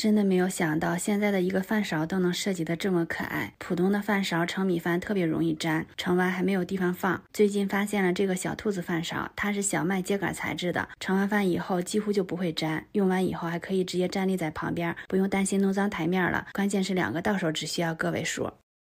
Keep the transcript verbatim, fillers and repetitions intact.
真的没有想到现在的一个饭勺都能设计的这么可爱。普通的饭勺盛米饭特别容易粘，盛完还没有地方放。最近发现了这个小兔子饭勺，它是小麦秸秆材质的，盛完饭以后几乎就不会粘，用完以后还可以直接站立在旁边，不用担心弄脏台面了。关键是两个到手只需要个位数。